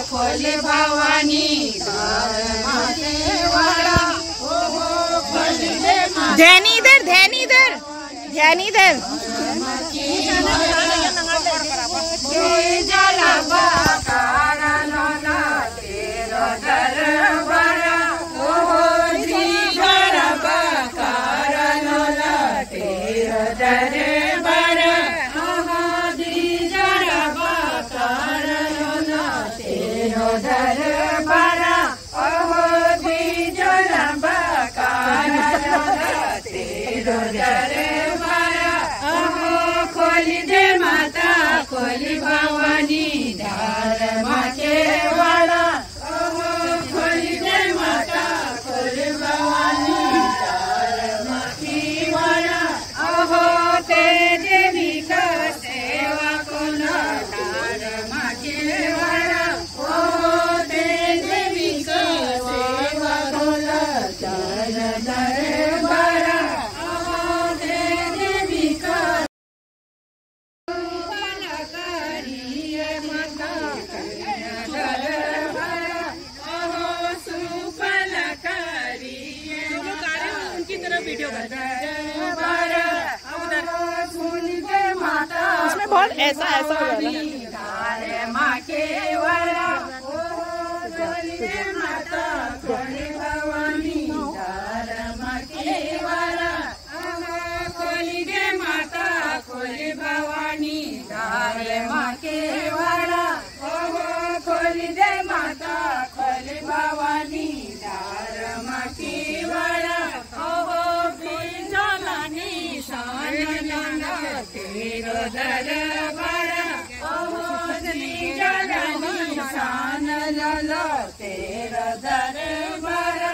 खोली भवानी ध्यान इधर, ध्यान इधर, ध्यान इधर। खोली दे माता खोली भवानी धर्मा के वाड़ा। खोली दे माता खोली भवानी धर्मा की वाड़ा। ते देवी का सेवा कुल धर्मा के वाड़ा। ते देवी का सेवा कुल दरबारा। वीडियो उसमें बहुत ऐसा ऐसा हो रहा माँ के वाला माता खोली भवानी माँ के वाला। खोली दे माता खोली भवानी माँ के वाला। खोली दे माता खोली भवानी माँ की वाला। तेरो दरबारा निशान लाला तेरा दरबारा।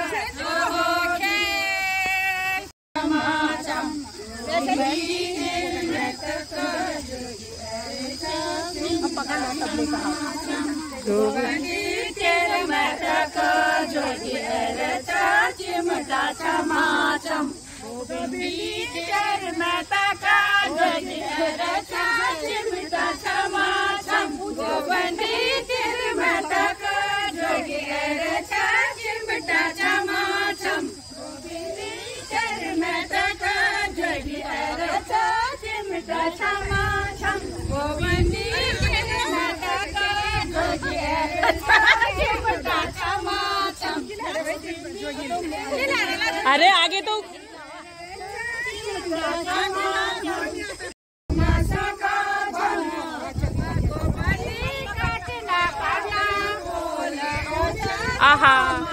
चिमटा चमाचम माता का चिमटा चमाचम। गोवंदी तेरे माता का चिमटा चमाचम। तेरे माता का चिमटा चमाचम। गोवंदी तेरे माता का चिमटा चमाचम। अरे आगे तो आहा।